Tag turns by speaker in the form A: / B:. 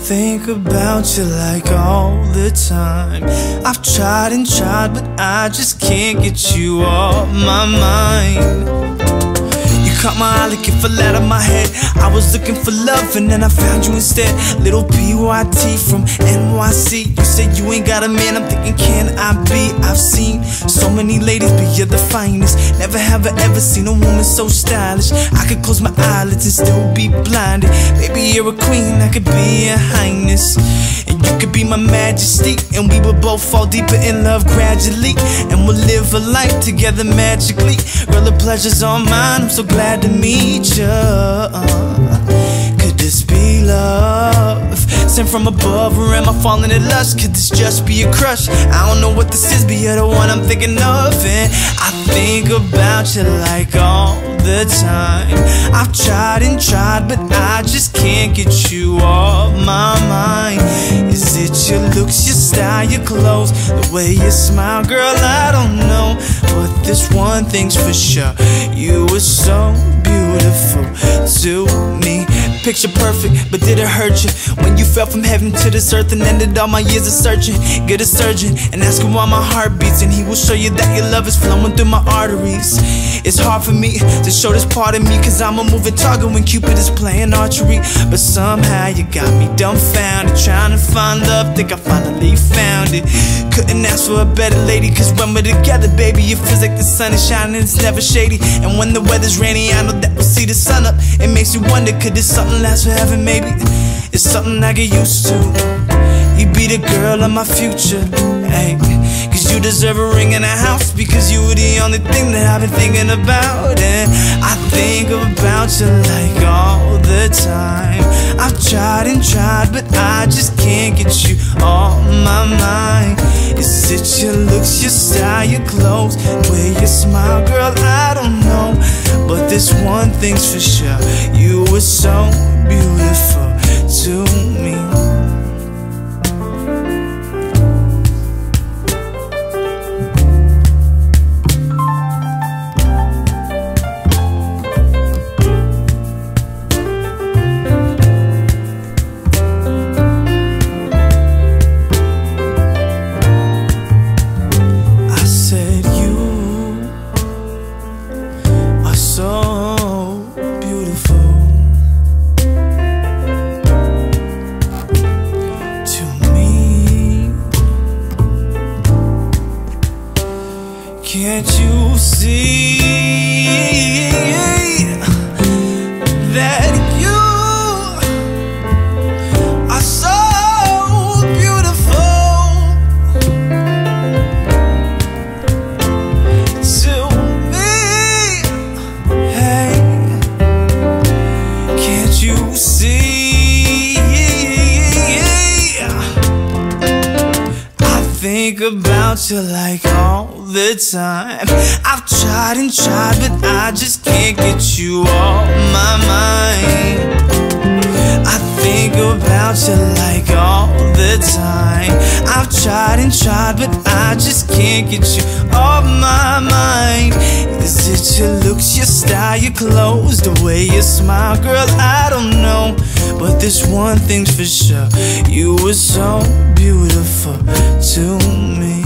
A: think about you like all the time. I've tried and tried, but I just can't get you off my mind. You caught my eye looking for light on my head. I was looking for love and then I found you instead. Little PYT from NYC. You said you ain't got a man, I'm thinking can I be? I've seen so many ladies, but you're the finest. Never have I ever seen a woman so stylish. I could close my eyelids and still be blinded. Baby, you're a queen, I could be your highness. And you could be my majesty. And we will both fall deeper in love gradually. And we'll live a life together magically. Girl, the pleasure's all mine, I'm so glad to meet you. Could this be love? Sent from above, or am I falling in lust? Could this just be a crush? I don't know what this is, but you're the one I'm thinking of. And I think about you like all the time. I've tried and tried, but I just can't get you off my mind. Is it your looks, your style, your clothes, the way you smile? Girl, I don't know, but this one thing's for sure: you were so beautiful to me. Picture perfect, but did it hurt you when you fell from heaven to this earth and ended all my years of searching? Get a surgeon and ask him why my heart beats, and he will show you that your love is flowing through my arteries. It's hard for me to show this part of me, cause I'm a moving target when Cupid is playing archery. But somehow you got me dumbfounded, trying to find love, think I finally found it. Couldn't ask for a better lady, cause when we're together, baby, it feels like the sun is shining, it's never shady. And when the weather's rainy, I know that we'll see the sun up. It makes you wonder, could this something last forever? Maybe it's something I get used to. You be the girl of my future, hey, cause you deserve a ring in a house, because you were the only thing that I've been thinking about. And I think about you like all the time. I've tried and tried, but I just can't get you off my mind. Is it your looks, your style, your clothes, the way you smile? Girl, I don't know, but this one thing's for sure: you were so beautiful to me. Can't you see that you are so beautiful to me? Hey, can't you see? I think about you like all the time. I've tried and tried, but I just can't get you off my mind. I think about you like all the time. I've tried and tried, but I just can't get you off my mind. Is it your looks, your style, your clothes, the way you smile? Girl, I don't know, but this one thing's for sure: you were so beautiful to me.